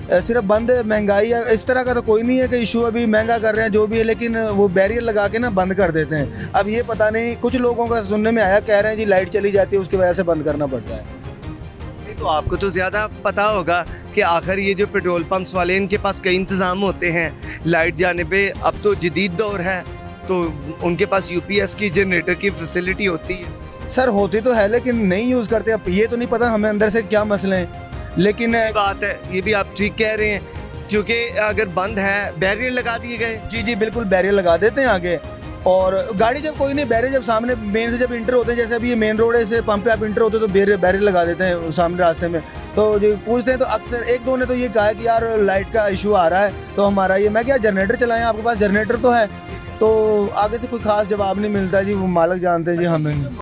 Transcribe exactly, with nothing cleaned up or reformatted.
सिर्फ बंद महंगाई या इस तरह का तो कोई नहीं है कि इशू अभी महंगा कर रहे हैं जो भी है, लेकिन वो बैरियर लगा के ना बंद कर देते हैं। अब ये पता नहीं, कुछ लोगों का सुनने में आया, कह रहे हैं जी लाइट चली जाती है उसकी वजह से बंद करना पड़ता है। तो आपको तो ज़्यादा पता होगा कि आखिर ये जो पेट्रोल पंप्स वाले इनके पास कई इंतज़ाम होते हैं लाइट जाने पे। अब तो जदीद दौर है तो उनके पास यूपीएस की जनरेटर की फैसिलिटी होती है। सर होती तो है लेकिन नहीं यूज़ करते। अब ये तो नहीं पता हमें अंदर से क्या मसले हैं, लेकिन बात है ये भी आप ठीक कह रहे हैं, क्योंकि अगर बंद है बैरियर लगा दिए गए। जी जी बिल्कुल, बैरियर लगा देते हैं आगे। और गाड़ी जब कोई नहीं, बैरियर जब सामने मेन से जब इंटर होते हैं, जैसे अभी ये मेन रोड है, से पंप पे आप इंटर होते हैं तो बैरियर बैरियर लगा देते हैं सामने रास्ते में। तो जो पूछते हैं तो अक्सर एक दो ने तो ये कहा है कि यार लाइट का इशू आ रहा है तो हमारा ये, मैं क्या जनरेटर चलाएं, आपके पास जनरेटर तो है। तो आगे से कोई खास जवाब नहीं मिलता जी, वो मालिक जानते हैं जी, हमें नहीं।